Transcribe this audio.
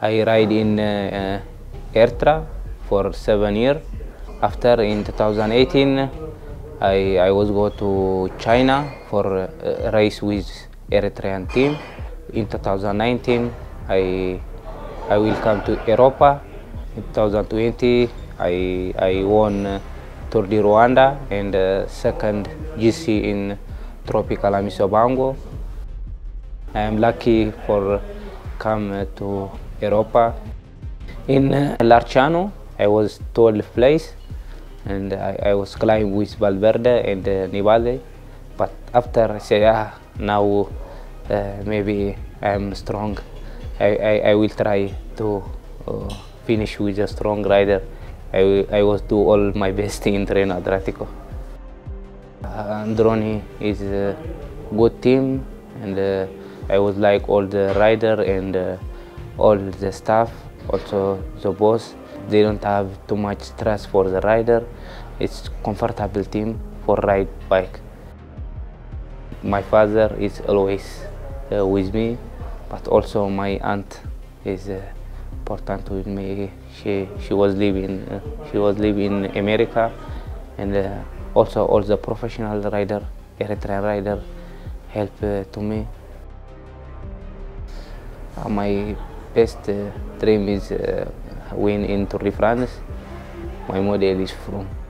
I ride in Ertra for 7 years. After in 2018, I was go to China for a race with Eritrean team. In 2019, I will come to Europa. In 2020, I won Tour de Rwanda and second GC in Tropical Amisobango. I am lucky for come to Europa. In Larciano, I was 12th place, and I was climbing with Valverde and Nibali. But after I say, now maybe I'm strong. I will try to finish with a strong rider. I was do all my best in Treno Adriatico. Androni is a good team, and I was like all the rider and all the staff, also the boss. They don't have too much stress for the rider. It's comfortable team for ride bike. My father is always with me, but also my aunt is important with me. She was living in America, and also all the professional rider, Eritrean rider, help to me. My best dream is win in Tour de France. My model is Froome.